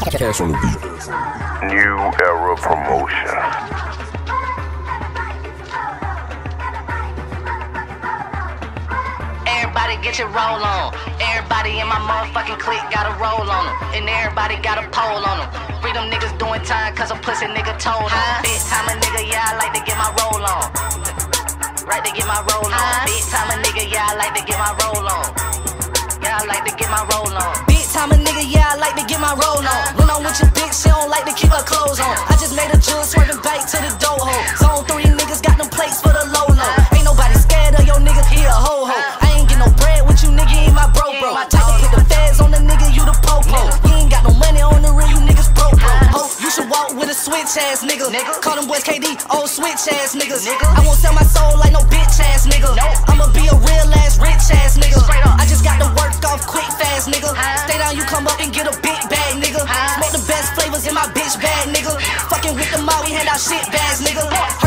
Cash on the beat. New Era Promotion. Everybody get your roll on. Everybody in my motherfucking clique got a roll on them. And everybody got a pole on them. Free them niggas doing time cause a pussy nigga told them. Big time a nigga, yeah, I like to get my roll on. Right to get my roll on. Big time a nigga, yeah, I like to get my roll on. Yeah, I like to get my roll on. Big time a nigga, yeah, I like to get my roll on. When I'm with your bitch, she don't like to keep her clothes on. I just made a jewel swerving back to the dough hole. Zone 3 niggas got them plates for the low low. Ain't nobody scared of your nigga, he a ho ho. I ain't get no bread with you, nigga, ain't my bro bro. Type to put the feds on the nigga, you the po-po. You ain't got no money on the real, you niggas broke bro. Oh, you should walk with a switch ass nigga. Call them boys KD, old switch ass niggas. I won't sell my soul like no bitch ass nigga. I'ma be a real ass rich ass nigga. I just got to work off quick fast nigga. Stay down, you come up and get a big bag nigga. Smoke the best flavors in my bitch bag nigga. Fucking with the mob, we hand out shit bags nigga.